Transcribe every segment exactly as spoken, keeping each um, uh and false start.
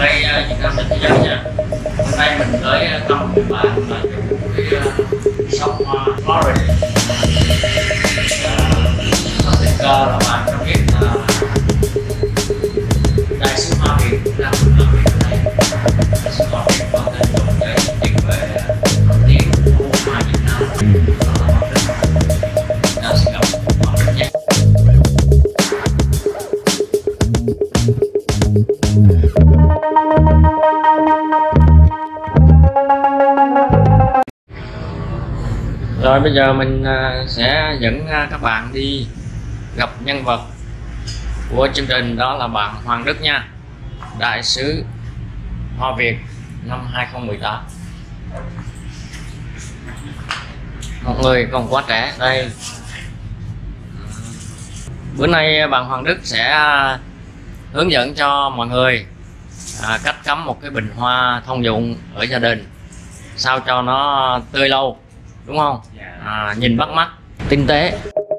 đây Việt Nam trên thế giới nha. Hôm nay mình tới thăm một bạn là chủ cái shop hoa Florida. Có tình cờ là bạn cho biết là đại sứ Hoa Việt đang làm việc ở đây. Đại sứ Hoa Việt có thể dùng cái tiếng về nổi tiếng của hoa Việt Nam. Đó là Hoàng Đức. Ta sẽ gặp Hoàng Đức nhé. Rồi bây giờ mình sẽ dẫn các bạn đi gặp nhân vật của chương trình, đó là bạn Hoàng Đức nha, đại sứ Hoa Việt năm hai không một tám. Một người còn quá trẻ đây. Bữa nay bạn Hoàng Đức sẽ hướng dẫn cho mọi người à, cách cắm một cái bình hoa thông dụng ở gia đình sao cho nó tươi lâu, đúng không? À, nhìn bắt mắt, tinh tế.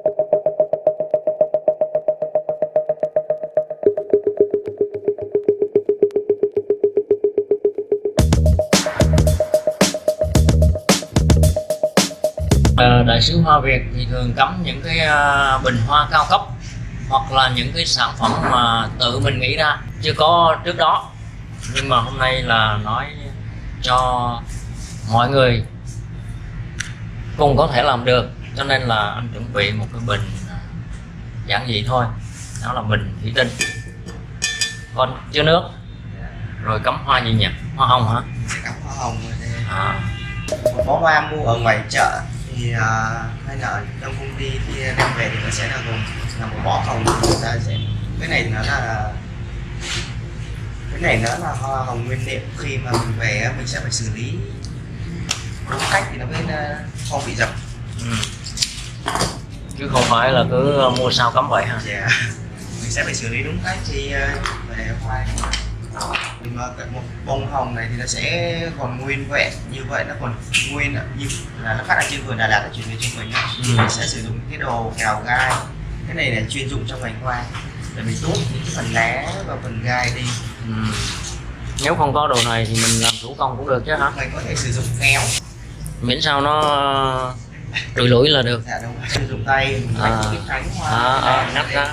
À, đại sứ Hoa Việt thì thường cắm những cái uh, bình hoa cao cấp hoặc là những cái sản phẩm mà tự mình nghĩ ra, chưa có trước đó. Nhưng mà hôm nay là nói cho mọi người cùng có thể làm được, cho nên là anh chuẩn bị một cái bình giản dị thôi, đó là bình thủy tinh, còn chứa nước, rồi cắm hoa gì nhỉ? Hoa hồng hả? Cắm hoa hồng à. Một bó hoa mua ở ngoài chợ thì uh, hay là trong công ty khi đem về thì nó sẽ là gồm là một bó hồng. Người ta sẽ cái này nó là cái này nó là hoa hồng nguyên liệu, khi mà mình về mình sẽ phải xử lý đúng cách thì nó mới không bị dập. Ừ. Chứ không phải là cứ mua sao cắm vậy ha. Yeah. Mình sẽ phải xử lý đúng cách thì về hoa. Thì mà một bông hồng này thì nó sẽ còn nguyên vẹn như vậy, nó còn nguyên như là nó phát ở trên vườn Đà Lạt, là chuyển về cho mình. Ừ. Mình sẽ sử dụng cái đồ cào gai, cái này là chuyên dụng trong ngành hoa để mình tuốt những cái phần lá và phần gai đi. Ừ. Nếu không có đồ này thì mình làm thủ công cũng được chứ hả? Mình có thể sử dụng kéo, miễn sao nó lủi lủi là được. Dạ đúng, sử dụng tay mình à. cái cánh hoa à, à, ngắt ra.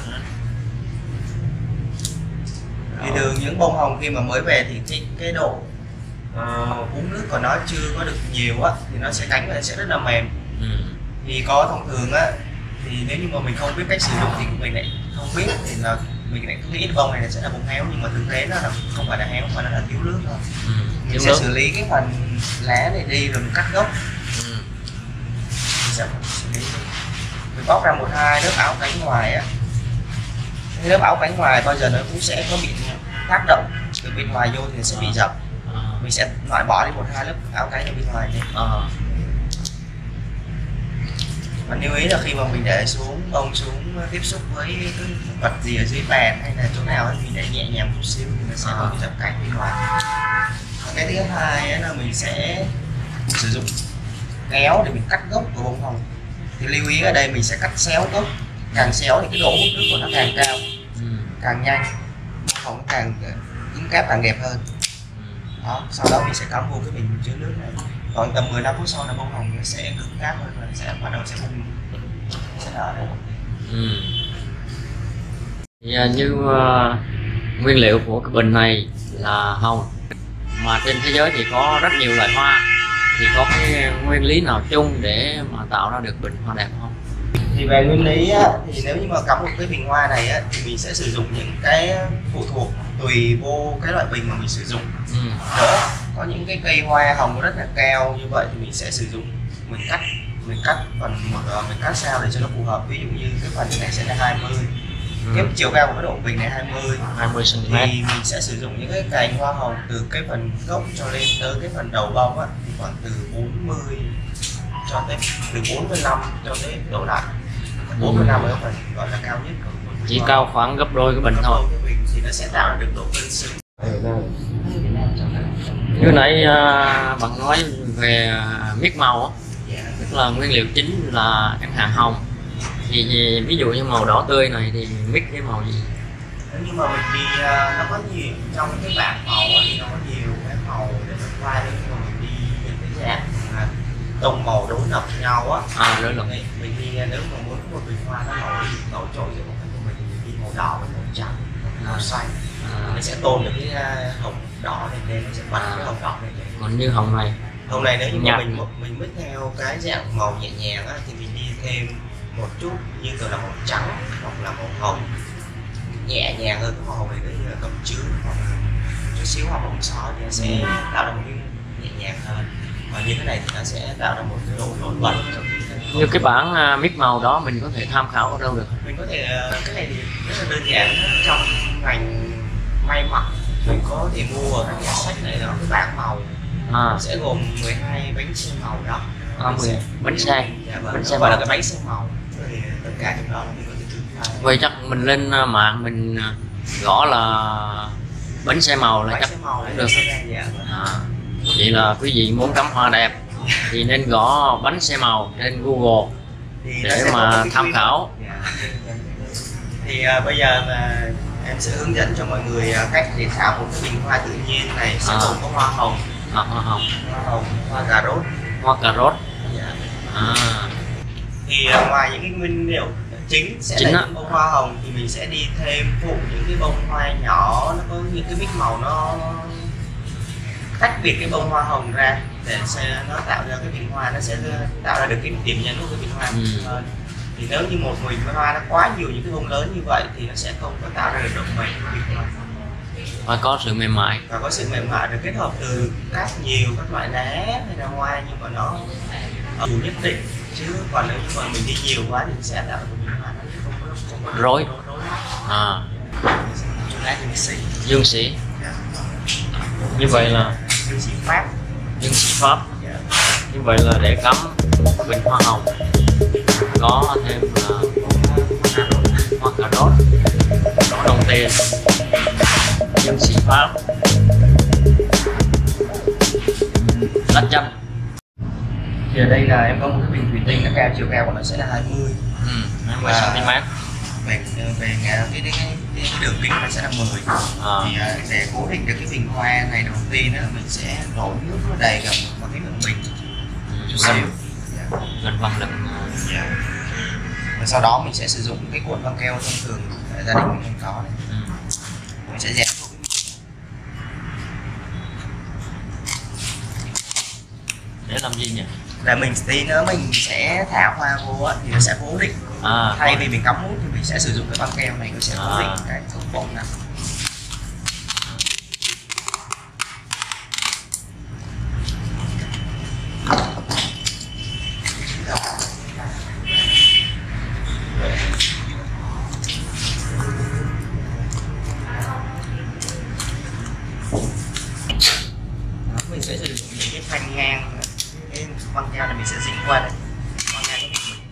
Thì thường những bông hồng khi mà mới về thì cái, cái độ uh, uống nước của nó chưa có được nhiều á, thì nó sẽ cánh và sẽ rất là mềm. Ừ. Thì có thông thường á, thì nếu như mà mình không biết cách sử dụng thì mình lại không biết, thì là mình lại cứ nghĩ bông này sẽ là bông héo, nhưng mà thực tế nó là không phải là héo mà nó là thiếu nước thôi. Ừ. Mình thiếu sẽ nước. Xử lý cái phần lá này đi rồi mình cắt gốc. Ừ. Mình sẽ xử lý, mình bóc ra một hai lớp áo cánh ngoài á. Cái lớp áo cánh ngoài bao giờ nó cũng sẽ có bị tác động từ bên ngoài vô thì nó sẽ bị dập. À. Mình sẽ loại bỏ đi một hai lớp áo cánh ở bên ngoài đi. À. Và lưu ý là khi mà mình để xuống bông xuống tiếp xúc với cái vật gì ở dưới bàn hay là chỗ nào ấy, mình để nhẹ nhàng một xíu thì nó sẽ không bị dập cánh bên ngoài. Và cái thứ hai là mình sẽ sử dụng kéo để mình cắt gốc của bông hồng. Thì lưu ý ở đây mình sẽ cắt xéo gốc, càng xéo thì cái độ hút nước của nó càng cao, ừ. càng nhanh, bông hồng càng cứng cáp, càng đẹp hơn. Đó, sau đó mình sẽ cắm vô cái bình chứa nước này. Còn tầm mười lăm phút sau là bông hồng nó sẽ cứng cáp hơn và sẽ bắt đầu sẽ bung, sẽ nở đấy. Ừ. Thì, như uh, nguyên liệu của cái bình này là hồng, mà trên thế giới thì có rất nhiều loại hoa, thì có cái nguyên lý nào chung để mà tạo ra được bình hoa đẹp không? Thì về nguyên lý á, thì nếu như mà cắm một cái bình hoa này á, thì mình sẽ sử dụng những cái phụ thuộc tùy vô cái loại bình mà mình sử dụng. Ừ. Đó, có những cái cây hoa hồng rất là cao như vậy thì mình sẽ sử dụng, mình cắt mình cắt phần một mình cắt sao để cho nó phù hợp. Ví dụ như cái phần này sẽ là hai mươi, ừ. cái chiều cao của cái độ bình này hai mươi hai mươi xăng ti mét, thì mình sẽ sử dụng những cái cành hoa hồng từ cái phần gốc cho lên tới cái phần đầu bông á, thì khoảng từ bốn mươi cho tới từ bốn mươi lăm cho tới độ lại bốn mươi lăm ở phần gọi là cao nhất. Chỉ cao khoảng gấp đôi cái bình thôi thì nó sẽ tạo được độ cân xứng. Như nãy uh, bạn nói về mix màu á, yeah. Tức là nguyên liệu chính là chẳng hạn hồng, thì ví dụ như màu đỏ tươi này thì mix cái màu gì? Nếu như mà mình đi uh, nó có nhiều trong cái bảng màu á, thì nó có nhiều cái màu để mình pha. Nếu như mà mình đi những cái dạng uh, tông màu đối lập nhau á, à, đối lập mình, mình đi nếu mà muốn một bình hoa nó nổi nổi trội giữa một cái của mình thì mình đi màu đỏ với màu trắng, màu xanh, à. Nó sẽ tôn được cái uh, hồng đỏ này lên, nó sẽ bật à. cái hồng đỏ này lên. Còn như hồng này, hồng này nếu như mà mình mình mix theo cái dạng màu nhẹ nhàng á, thì mình đi thêm một chút như kiểu là màu trắng hoặc là màu hồng nhẹ nhàng hơn cái màu hồng này, như là cầm chướng hoặc là chút xíu hoặc bông sói thì nó sẽ tạo ra một cái nhẹ nhàng hơn. Và như thế này thì nó sẽ tạo ra một cái độ nổi bật. Như cái bảng uh, mix màu đó mình có thể tham khảo ở đâu được? Mình có thể uh, cái này thì rất là đơn giản, trong ngành may mặc mình có thể mua ở các nhà sách này, nó cái bảng màu à. Sẽ gồm mười hai bánh xe màu đó. À, mười bánh xe. Dạ, vâng. Bánh xe gọi là cái bánh xe màu. Thì tất cả trong đó mình có thể thử. Vậy chắc mình lên mạng mình gõ là bánh xe màu là bánh chắc xe màu được. Dạ, vâng. À, vậy là quý vị muốn cắm hoa đẹp thì nên gõ bánh xe màu trên Google thì để mà tham khảo. Dạ. Thì uh, bây giờ là em sẽ hướng dẫn cho mọi người uh, cách để tạo một cái bình hoa tự nhiên này sẽ gồm à. có hoa hồng, à, hoa hồng, hoa hồng, hoa cà rốt, hoa cà rốt. Dạ. À. Thì uh, ngoài những cái nguyên liệu chính sẽ chính là những bông hoa hồng thì mình sẽ đi thêm phụ những cái bông hoa nhỏ, nó có những cái mix màu nó tách biệt cái bông hoa hồng ra để sẽ nó tạo ra cái bình hoa, nó sẽ tạo ra được cái điểm nhấn của cái bình hoa ừ. hơn. Thì nếu như một mình hoa nó quá nhiều những cái bông lớn như vậy thì nó sẽ không có tạo ra được độ mềm của bình hoa. Và có sự mềm mại. Và có sự mềm mại được kết hợp từ các nhiều các loại lá hay là hoa, nhưng mà nó ở đủ nhất định. Chứ còn nếu như mà mình đi nhiều quá thì sẽ tạo ra một bình hoa nó không có, không có rối. rối. À. Lá dương sĩ. Dương sĩ. Yeah. Như vậy là dương sĩ Pháp. Dương sĩ Pháp. Yeah. Như vậy là để cắm bình hoa hồng có thêm là hoa cà rốt, đỏ đồng tiền, dương sĩ Pháp, lá chanh. Thì ở đây là em có một cái bình thủy tinh, nó cao chiều cao của nó sẽ là hai mươi xăng-ti-mét. Về về cái, cái, cái, cái đường kính nó sẽ là mười. À. Thì để cố định được cái bình hoa này đầu tiên đó, mình sẽ đổ nước nó đầy gần vào cái miệng bình chút xíu. Yeah. Gần bằng lực. Yeah. Và sau đó mình sẽ sử dụng cái cuộn băng keo thông thường gia đình mình không có này. Ừ. Mình sẽ dẹp vô. Để làm gì nhỉ? Là mình tí nữa mình sẽ thả hoa vô á, thì nó sẽ cố định. À, thay vì mình cắm mút thì mình sẽ sử dụng cái băng keo này, nó sẽ cố định à. cái ống bông này. Mình sẽ sử dụng những cái thanh ngang, cái băng keo này mình sẽ dính qua đây. Băng keo của mình.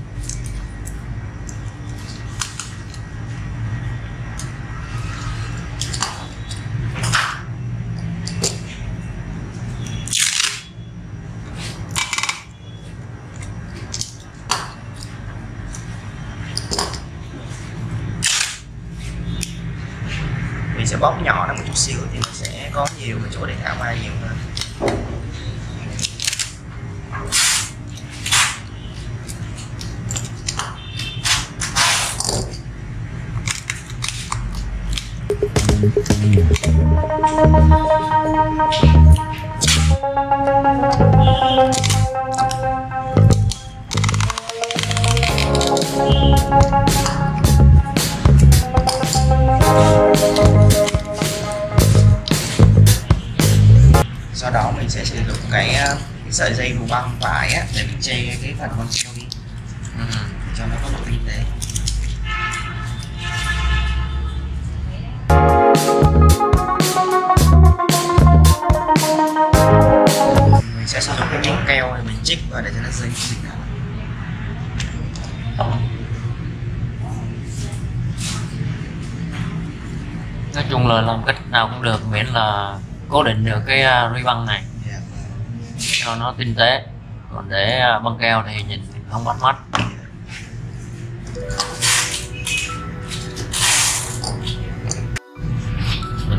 Mình sẽ bóp nhỏ ra một chút xíu thì nó sẽ có nhiều cái chỗ để thả hoa nhiều hơn. Sau đó mình sẽ sử dụng cái, cái sợi dây đủ băng vải á, để mình che cái phần con treo đi, ừ. cho nó có độ tinh tế. Mình sẽ sử dụng cái miếng keo này mình chích vào để cho nó dính dính lại. Nói chung là làm cách nào cũng được miễn là cố định được cái ruy băng này, yeah. cho nó tinh tế, còn để băng keo thì nhìn không bắt mắt.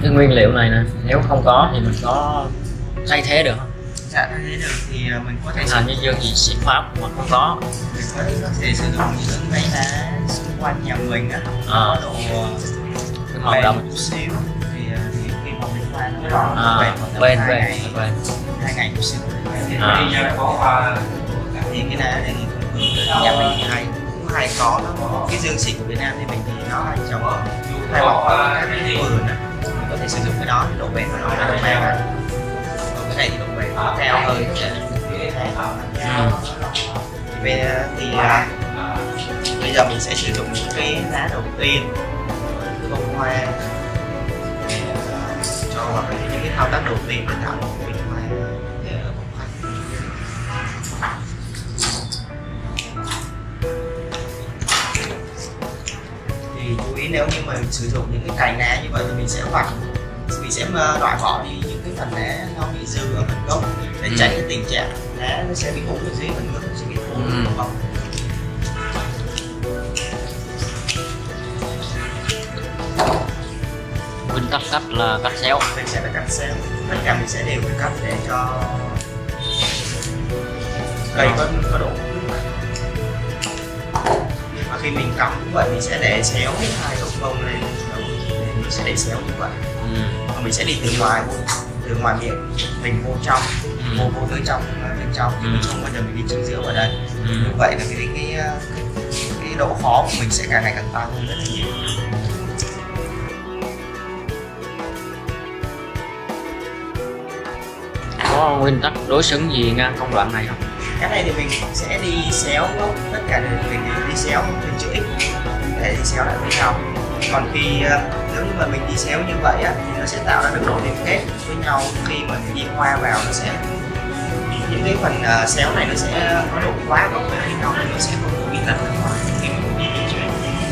cái nguyên liệu này nè, nếu không có thì mình có thay thế được không? Dạ thay thế được thì mình có thể là như dương gì xịt pháp mà không có, mình có thể sử dụng những cái lá xung quanh nhà mình á, à. có độ cái màu đậm chút xíu thì, thì khi mà mình pha nó còn à, bền bên hai bên ngày, bên hai ngày chút xíu à. thì cái lá này nhà mình thì hay cũng hay có nó, cái dương xịt của Việt Nam thì mình thì nó hay trồng hay bọc ở các cái vườn á, mình có thể sử dụng cái đó thì độ bền của nó là cao á, còn cái này thì độ bền nó cao hơn ừ. thì bây thì uh, bây giờ mình sẽ sử dụng những cái lá đầu tiên, cái bông hoa để uh, cho vào những cái thao tác đầu tiên để tạo một cái hoa để ở bông hoa. Thì chú ý nếu như mình sử dụng những cái cành lá như vậy thì mình sẽ vặt, mình sẽ loại bỏ đi những cái phần lá nó bị dư ở phần gốc để tránh cái tình trạng lá nó sẽ bị úng ở dưới phần gốc, nó sẽ bị úng ở bông. Nguyên tắc cắt là cắt xéo, mình sẽ là cắt xéo, tất cả mình sẽ đều phải cắt để cho cây có có độ. Và khi mình cắm như vậy mình sẽ để xéo hai gốc bông lên, mình sẽ để xéo như vậy. Ừ. Và mình sẽ đi từ ngoài từ ngoài miệng mình vô trong, ừ. vô vô tới trong bên trong, ừ. mình không bao giờ mình đi chính giữa vào đây. Ừ. Như vậy là cái cái cái, cái độ khó của mình sẽ càng ngày càng tăng hơn rất là nhiều. Có nguyên tắc đối xứng gì ngang công đoạn này không? Cái này thì mình sẽ đi xéo tất cả đều mình đi xéo từ chữ X để đi xéo lại với nhau. Còn khi nếu như mà mình đi xéo như vậy á thì nó sẽ tạo ra được độ liên kết với nhau, khi mà mình đi hoa vào nó sẽ những cái phần uh, xéo này nó sẽ có độ quá gốc với nhau thì nó sẽ không có bị lật ra ngoài khi mà mình đi di chuyển.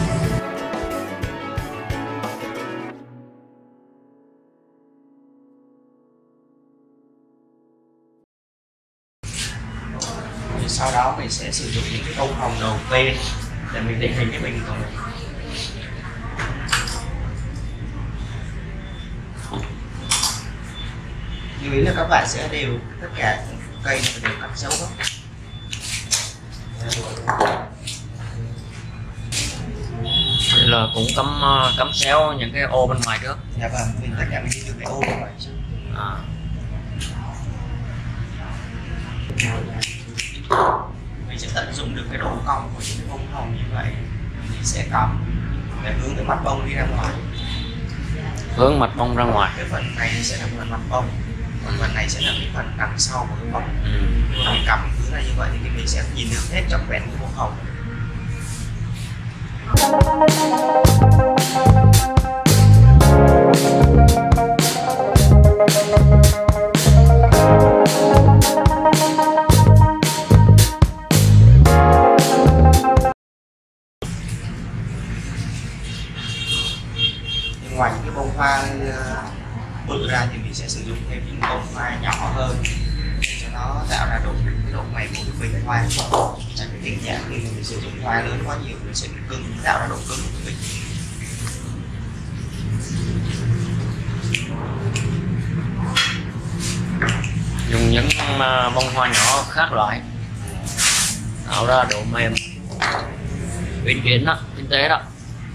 Sau đó mình sẽ sử dụng những cái bông hồng đầu tiên để mình định hình cái bình của mình. Lưu ý là các bạn sẽ đều tất cả cây đều cắt dấu gốc. Vậy là cũng cắm cắm xéo những cái ô bên ngoài trước. Dạ vâng, mình tất cả mình đi từ cái ô bên ngoài trước. À. Mình sẽ tận dụng được cái độ cong của những cái bông hồng như vậy, mình sẽ cắm để hướng cái mặt bông đi ra ngoài, hướng mặt bông ra ngoài. Cái phần này sẽ là phần mặt bông, còn phần này sẽ là cái phần đằng sau của cái bông. Ừ. Khi mà mình cắm hướng ra như vậy thì mình sẽ nhìn được hết trọn vẹn cái bông hồng. Ngoài những cái bông hoa bự ra thì mình sẽ sử dụng thêm những bông hoa nhỏ hơn để cho nó tạo ra độ cái độ mềm của cái bình hoa, tránh cái tình trạng khi mình sử dụng hoa lớn quá nhiều nó sẽ bị cứng, tạo ra độ cứng của bình. Dùng những bông hoa nhỏ khác loại tạo ra độ mềm uyển chuyển đó, tinh tế đó.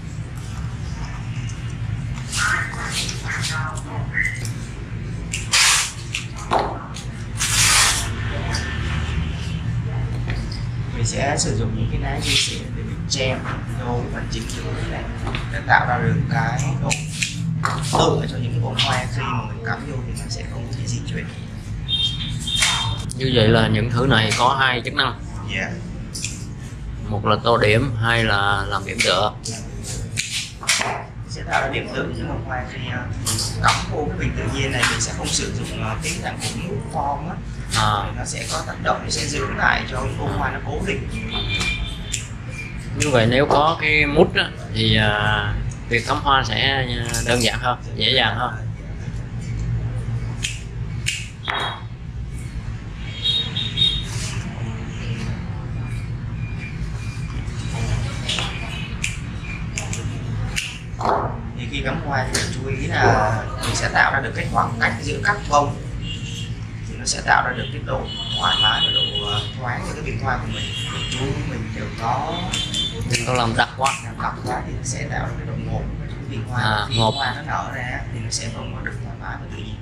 Mình sẽ sử dụng những cái lá dây xỉn để mình che vô cái phần chính giữa này để tạo ra được cái độ tựa cho những cái bông hoa, khi mà mình cắm vô thì nó sẽ không thể di chuyển. Như vậy là những thứ này có hai chức năng. Yeah. Một là tô điểm, hai là làm điểm tựa. Sẽ tạo ra điểm tựa cho những bông hoa. Khi uh, cắm vô cái bình tự nhiên này mình sẽ không sử dụng uh, cái dạng của nút form á, à. Nó sẽ có tác động, nó sẽ giữ lại cho bông hoa nó cố định. Như vậy nếu có cái mút á, thì uh, việc cắm hoa sẽ đơn giản hơn, dễ dàng hơn. Thì khi cắm hoa thì chú ý là mình sẽ tạo ra được cái khoảng cách giữa các bông, thì nó sẽ tạo ra được cái độ thoải mái và độ thoáng cho cái bình hoa của mình. Mình chú mình đều có đừng có làm đặc quá, làm đặc quá thì nó sẽ tạo ra cái độ ngột cái bình hoa. À, khi ngột. hoa nó nở ra thì nó sẽ không có được thoải mái và tự nhiên.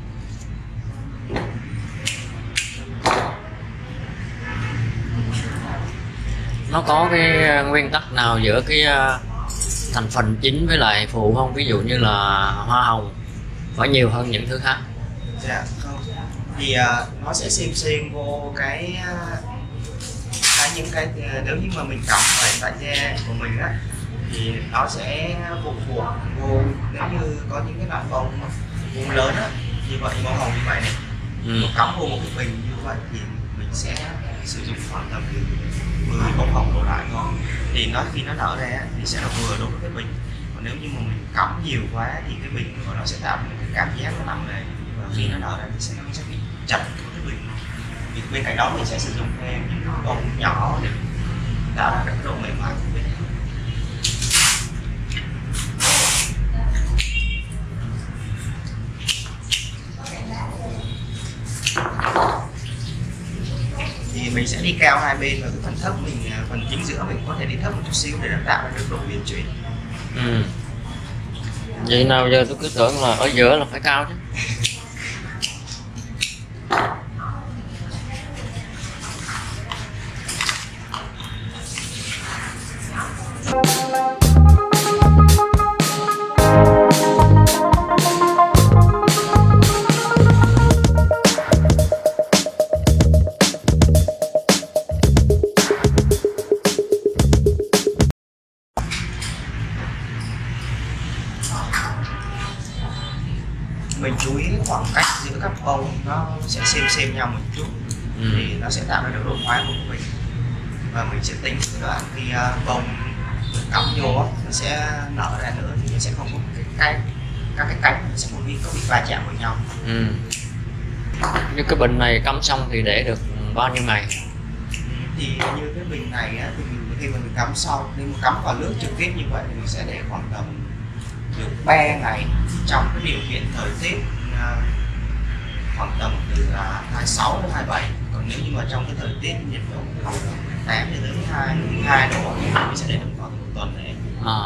Nó có cái nguyên tắc nào giữa cái thành phần chính với lại phụ không? Ví dụ như là hoa hồng phải nhiều hơn những thứ khác. Dạ không, thì uh, nó sẽ xem xem vô cái uh, cái những cái uh, nếu như mà mình cắm ở tại da của mình á thì nó sẽ phụ thuộc vô, nếu như có những cái loại bông bông lớn á như vậy, bông hồng như vậy này, Ừ. cắm vô một cái bình như vậy thì mình sẽ sử dụng khoảng tầm từ mười bông hồng đổ lại thôi, thì nó khi nó nở ra thì sẽ là vừa đối với cái bình. Còn nếu như mà mình cắm nhiều quá thì cái bình của nó sẽ tạo ra cái cảm giác nó nặng nề, và khi nó nở ra thì sẽ nó sẽ bị chặt cái bình. Thì bên cạnh đó mình sẽ sử dụng thêm những bông nhỏ để tạo ra cái độ mềm mại của bình. Thì mình sẽ đi cao hai bên, và cái phần thấp mình, phần chính giữa mình có thể đi thấp một chút xíu để nó tạo ra được độ uyển chuyển. Ừ. Vậy nào giờ tôi cứ tưởng là ở giữa là phải cao chứ. Mình chú ý khoảng cách giữa các bông nó sẽ xem xem nhau một chút, Ừ. thì nó sẽ tạo ra được độ thoáng của mình. Và mình sẽ tính cái đoạn khi uh, bông cắm vô á, nó sẽ nở ra nữa thì nó sẽ không có cái cánh, các cái cánh nó sẽ không bị có bị va chạm với nhau. Ừ. Như cái bình này cắm xong thì để được bao nhiêu ngày? Thì như cái bình này á, thì mình, khi mà mình cắm xong, nếu mà cắm vào nước trực tiếp như vậy thì mình sẽ để khoảng tầm được ba ngày trong cái điều kiện thời tiết uh, khoảng tầm từ uh, hai mươi sáu đến hai mươi bảy. Còn nếu như mà trong cái thời tiết nhiệt độ khoảng tám cho tới hai mươi hai độ thì mình sẽ để được khoảng một tuần này. À.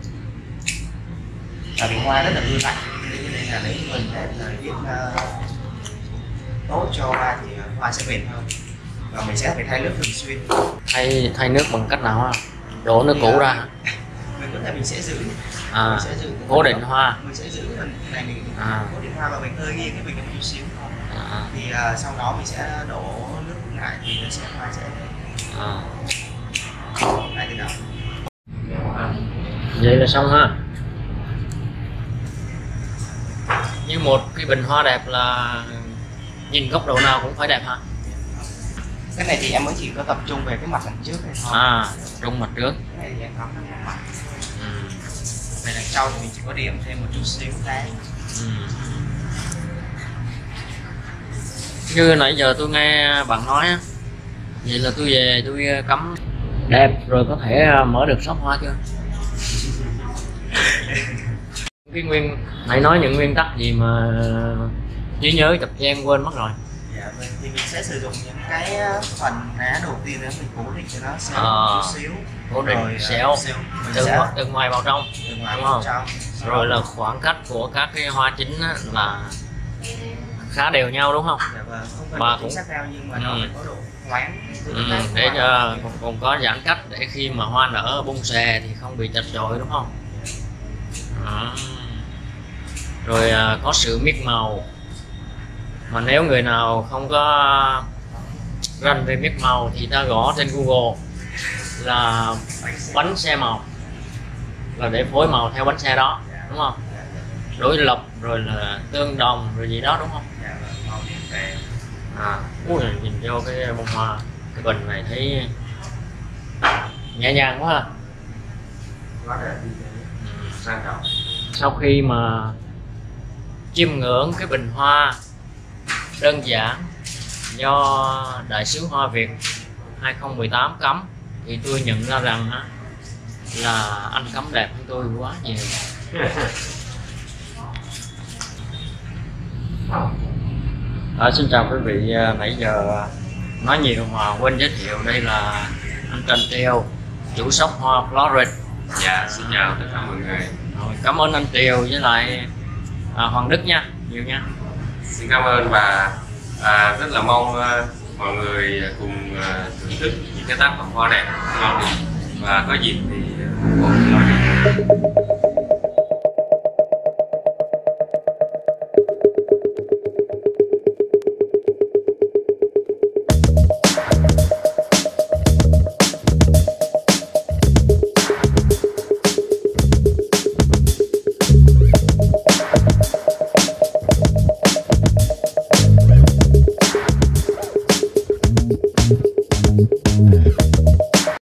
Và bình hoa rất là ưa lạnh, nên là nếu như mình để thời tiết uh, tốt cho hoa thì hoa sẽ bền hơn. Và mình sẽ phải thay nước thường xuyên. Thay thay nước bằng cách nào? Đổ nước cũ ra hả? Mình có thể mình sẽ giữ À, mình sẽ giữ cố định hoa. Mình sẽ giữ phần này mình À. cố định hoa và mình hơi nghiêng cái bình một chút xíu thôi. À. Thì uh, sau đó mình sẽ đổ nước lại thì nó sẽ hoa sẽ À. lại từ đầu. Vậy là xong ha. Như một cái bình hoa đẹp là nhìn góc độ nào cũng phải đẹp hả? Cái này thì em mới chỉ có tập trung về cái mặt đằng trước này thôi. À, trung mặt trước. Cái này thì em có một mặt. Ừ. Về đằng sau thì mình chỉ có điểm thêm một chút xíu cái. Ừ. Như nãy giờ tôi nghe bạn nói á, vậy là tôi về tôi cắm đẹp rồi có thể mở được shop hoa chưa? Cái nguyên nãy nói những nguyên tắc gì mà trí nhớ chập chen quên mất rồi. Dạ, mình, thì mình sẽ sử dụng những cái phần lá đầu tiên để mình cố định cho nó xéo À, một chút xíu. cố định Rồi, xéo xéo. Mình từ, sẽ từ ngoài vào trong, từ ngoài đúng vào không? trong. Rồi là khoảng cách của các cái hoa chính á, là khá đều nhau đúng không? Dạ, và không phải Mà độ chính cũng xác cao nhưng mà ừ. nó phải có độ thoáng. Ừ, để cho còn, còn có giãn cách để khi mà hoa nở bung xè thì không bị chật chội đúng không? À. Rồi à, có sự miết màu, mà nếu người nào không có rành về miết màu thì ta gõ trên Google là bánh xe màu, là để phối màu theo bánh xe đó đúng không? Đối lập rồi là tương đồng rồi gì đó đúng không? À, ui, nhìn vô cái bông hoa cái bình này thấy nhẹ nhàng quá ha. sang trọng. Sau khi mà chiêm ngưỡng cái bình hoa đơn giản do Đại sứ Hoa Việt hai không một tám cắm thì tôi nhận ra rằng á, là anh cắm đẹp hơn tôi quá nhiều. À, xin chào quý vị, nãy giờ nói nhiều mà quên giới thiệu, đây là anh Trần Triều, chủ shop hoa Florid. Dạ, xin chào tất cả mọi người. Rồi, cảm ơn anh Triều với lại à, Hoàng Đức nha, nhiều nha. Xin cảm ơn và à, rất là mong à, mọi người cùng à, thưởng thức những cái tác phẩm hoa đẹp của Florid, và có dịp thì ủng hộ Florid.